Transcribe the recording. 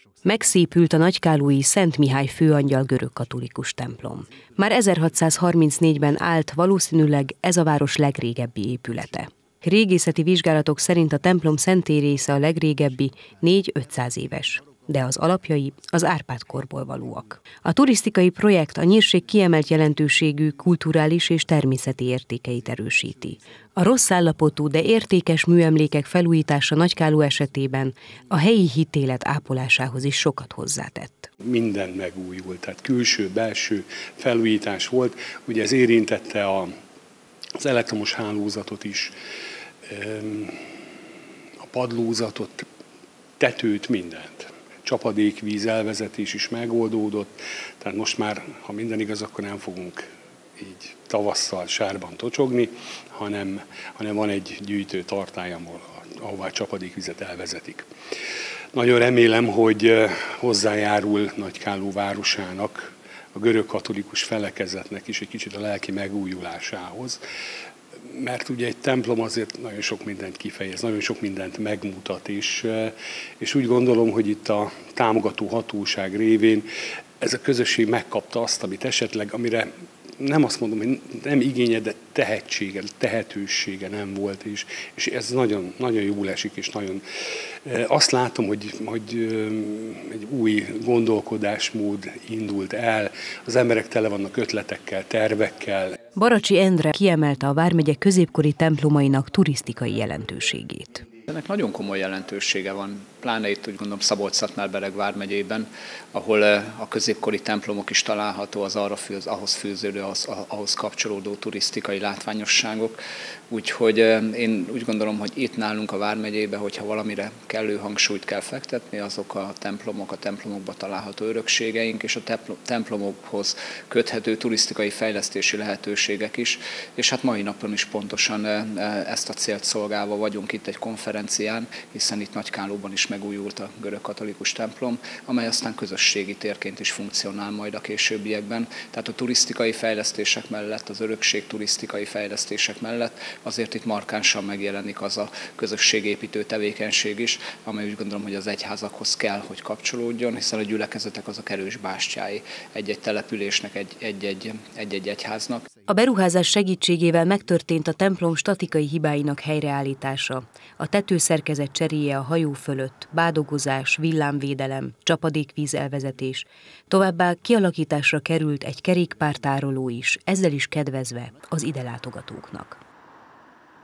Megszépült a nagykálói Szent Mihály főangyal görögkatolikus templom. Már 1634-ben állt, valószínűleg ez a város legrégebbi épülete. Régészeti vizsgálatok szerint a templom szentély része a legrégebbi, 400-500 éves, de az alapjai az Árpád-korból valóak. A turisztikai projekt a nyírség kiemelt jelentőségű kulturális és természeti értékeit erősíti. A rossz állapotú, de értékes műemlékek felújítása Nagykáló esetében a helyi hitélet ápolásához is sokat hozzátett. Minden megújult, tehát külső-belső felújítás volt. Ugye ez érintette az elektromos hálózatot is, a padlózatot, tetőt, mindent. Csapadékvíz elvezetés is megoldódott, tehát most már, ha minden igaz, akkor nem fogunk így tavasszal sárban tocsogni, hanem van egy gyűjtő tartály, ahová csapadékvizet elvezetik. Nagyon remélem, hogy hozzájárul Nagykáló városának, a görögkatolikus felekezetnek is egy kicsit a lelki megújulásához, mert ugye egy templom azért nagyon sok mindent kifejez, nagyon sok mindent megmutat, és úgy gondolom, hogy itt a támogató hatóság révén ez a közösség megkapta azt, amit esetleg, amire nem azt mondom, hogy nem igénye, de tehetősége nem volt, és ez nagyon, nagyon jól esik, és nagyon azt látom, hogy egy új gondolkodásmód indult el, az emberek tele vannak ötletekkel, tervekkel. Baracsi Endre kiemelte a vármegye középkori templomainak turisztikai jelentőségét. Ennek nagyon komoly jelentősége van, pláne itt úgy gondolom Szabolcs-Szatmár-Bereg vármegyében, ahol a középkori templomok is található, ahhoz fűződő, ahhoz kapcsolódó turisztikai látványosságok. Úgyhogy én úgy gondolom, hogy itt nálunk a vármegyében, hogyha valamire kellő hangsúlyt kell fektetni, azok a templomokban található örökségeink, és a templomokhoz köthető turisztikai fejlesztési lehetőségek is. És hát mai napon is pontosan ezt a célt szolgálva vagyunk itt egy konferencián, hiszen itt Nagykálóban is megújult a görögkatolikus templom, amely aztán közösségi térként is funkcionál majd a későbbiekben. Tehát a turisztikai fejlesztések mellett, az örökség turisztikai fejlesztések mellett azért itt markánsan megjelenik az a közösségépítő tevékenység is, amely úgy gondolom, hogy az egyházakhoz kell, hogy kapcsolódjon, hiszen a gyülekezetek azok erős bástyái egy-egy településnek, egy-egy egyháznak. A beruházás segítségével megtörtént a templom statikai hibáinak helyreállítása, a tetőszerkezet cseréje a hajó fölött, bádogozás, villámvédelem, csapadékvíz elvezetés, továbbá kialakításra került egy kerékpártároló is, ezzel is kedvezve az ide látogatóknak.